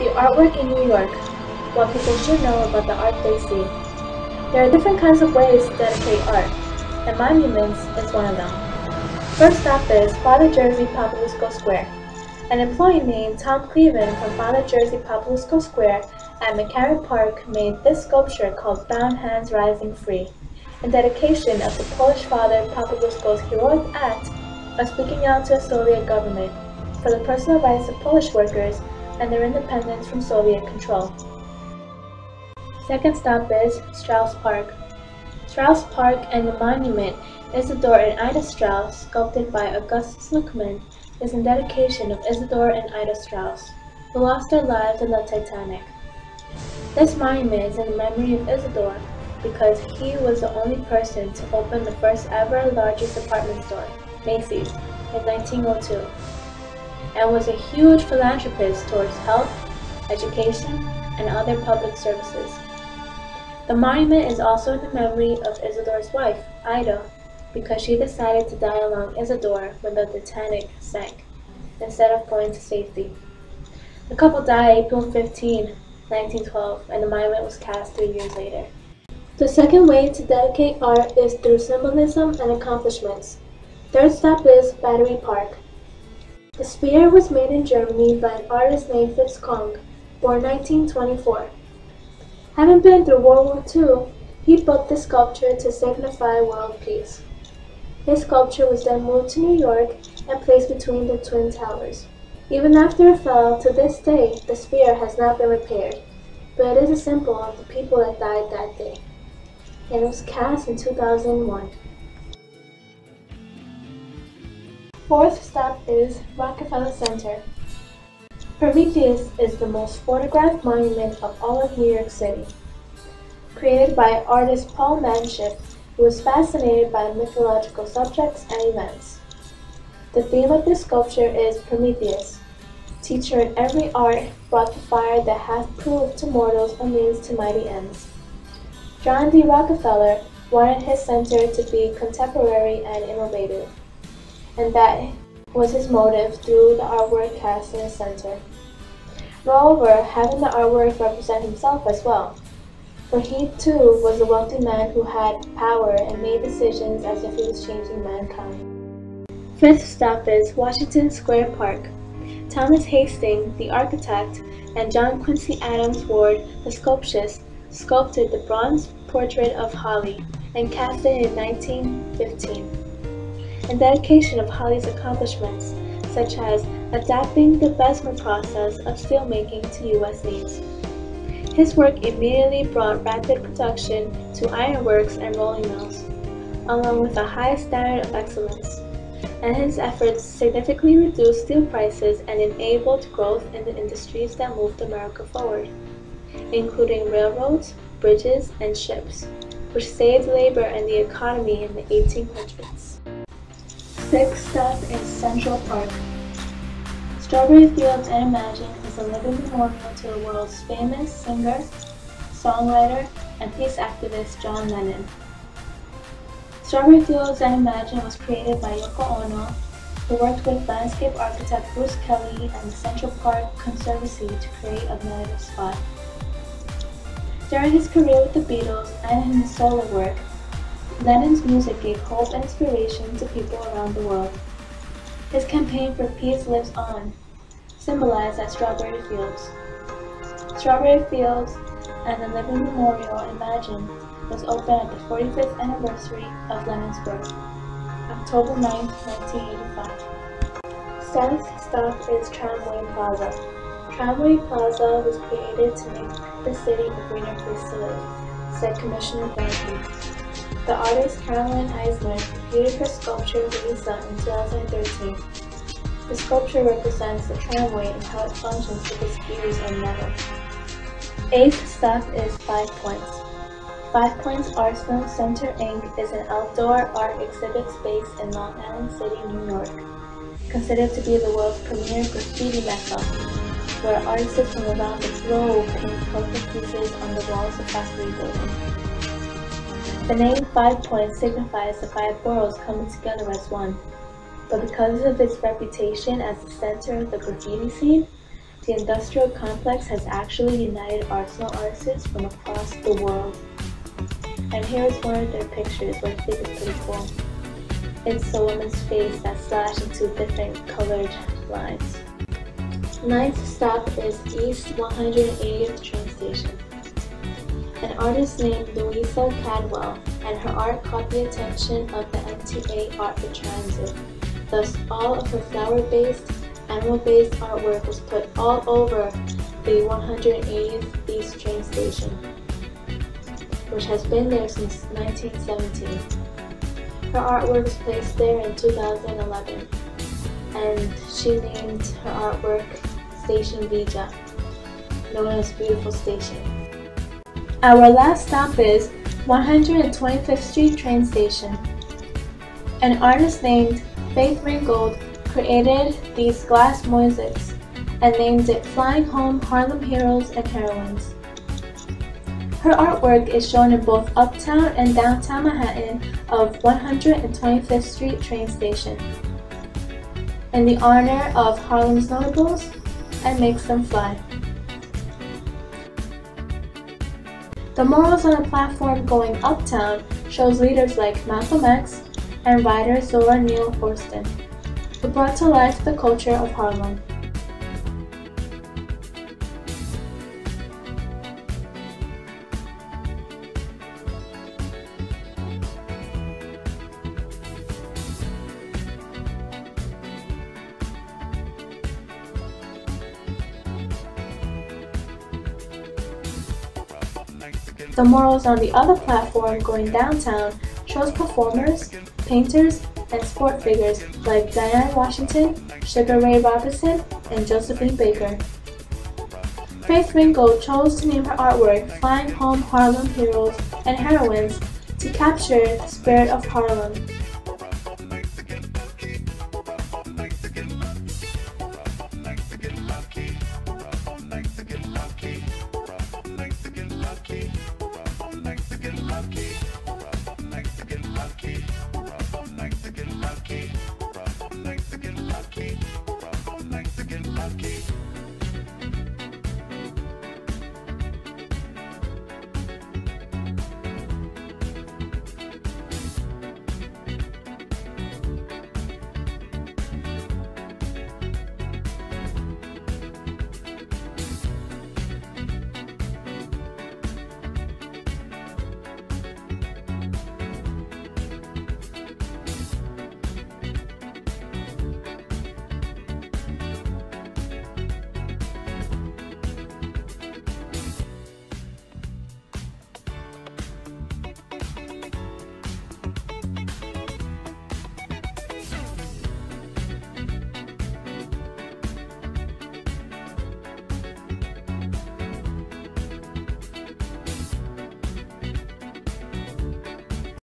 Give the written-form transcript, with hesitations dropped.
The artwork in New York. What people should know about the art they see. There are different kinds of ways to dedicate art, and monuments is one of them. First up is Father Jersey Populusco Square. An employee named Tom Cleven from Father Jersey Populusco Square at McCarran Park made this sculpture called Brown Hands Rising Free, in dedication of the Polish Father Populusco's heroic act of speaking out to the Soviet government for the personal rights of Polish workers and their independence from Soviet control. Second stop is Strauss Park. Strauss Park and the monument Isidor and Ida Strauss, sculpted by Augustus Luckmann, is in dedication of Isidor and Ida Strauss, who lost their lives in the Titanic. This monument is in memory of Isidor because he was the only person to open the first ever largest department store, Macy's, in 1902, and was a huge philanthropist towards health, education, and other public services. The monument is also in the memory of Isidor's wife, Ida, because she decided to die along Isidor when the Titanic sank, instead of going to safety. The couple died April 15, 1912, and the monument was cast 3 years later. The second way to dedicate art is through symbolism and accomplishments. Third stop is Battery Park. The sphere was made in Germany by an artist named Fritz Kong, born 1924. Having been through World War II, he built this sculpture to signify world peace. His sculpture was then moved to New York and placed between the Twin Towers. Even after it fell, to this day, the sphere has not been repaired, but it is a symbol of the people that died that day. And it was cast in 2001. Fourth stop is Rockefeller Center. Prometheus is the most photographed monument of all of New York City. Created by artist Paul Manship, who was fascinated by mythological subjects and events. The theme of this sculpture is Prometheus, teacher in every art, brought the fire that hath proved to mortals a means to mighty ends. John D. Rockefeller wanted his center to be contemporary and innovative, and that was his motive through the artwork cast in his center. Moreover, having the artwork represent himself as well, for he too was a wealthy man who had power and made decisions as if he was changing mankind. Fifth stop is Washington Square Park. Thomas Hastings, the architect, and John Quincy Adams Ward, the sculptress, sculpted the bronze portrait of Holly and cast it in 1915. In dedication of Holly's accomplishments, such as adapting the Bessemer process of steelmaking to U.S. needs. His work immediately brought rapid production to ironworks and rolling mills, along with a high standard of excellence, and his efforts significantly reduced steel prices and enabled growth in the industries that moved America forward, including railroads, bridges, and ships, which saved labor and the economy in the 1800s. Sixth stop is Central Park. Strawberry Fields and Imagine is a living memorial to the world's famous singer, songwriter, and peace activist John Lennon. Strawberry Fields and Imagine was created by Yoko Ono, who worked with landscape architect Bruce Kelly and the Central Park Conservancy to create a native spot. During his career with the Beatles and in his solo work, Lennon's music gave hope and inspiration to people around the world. His campaign for peace lives on, symbolized at Strawberry Fields. Strawberry Fields and the living memorial Imagine was opened at the 45th anniversary of Lennon's birth, October 9, 1985. Seventh stop is Tramway Plaza. Tramway Plaza was created to make the city a greener place to live, said Commissioner Bernstein. The artist Caroline Eisner completed her sculpture Lisa in 2013. The sculpture represents the tramway and how it functions with its gears and metal. Eighth stop is 5 Points. 5 Points Arsenal Center Inc. is an outdoor art exhibit space in Long Island City, New York, considered to be the world's premier graffiti mecca, where artists from around the globe paint colorful pieces on the walls of factory buildings. The name 5 Points signifies the 5 boroughs coming together as one, but because of its reputation as the center of the graffiti scene, The industrial complex has actually united artisanal artists from across the world. And here is one of their pictures, which I think is pretty cool. It's a woman's face that's slashed into different colored lines. Ninth stop is East 180th train station. An artist named Louisa Cadwell and her art caught the attention of the MTA Art for Transit. Thus, all of her flower-based, animal-based artwork was put all over the 180th East train station, which has been there since 1917. Her artwork was placed there in 2011, and she named her artwork Station Vija, known as Beautiful Station. Our last stop is 125th Street train station. An artist named Faith Ringgold created these glass mosaics and named it Flying Home Harlem Heroes and Heroines. Her artwork is shown in both uptown and downtown Manhattan of 125th Street train station in the honor of Harlem's notables and makes them fly. The murals on a platform going uptown shows leaders like Malcolm X and writer Zora Neale Hurston, who brought to life the culture of Harlem. The murals on the other platform going downtown shows performers, painters, and sport figures like Diane Washington, Sugar Ray Robinson, and Josephine Baker. Faith Ringgold chose to name her artwork Flying Home Harlem Heroes and Heroines to capture the spirit of Harlem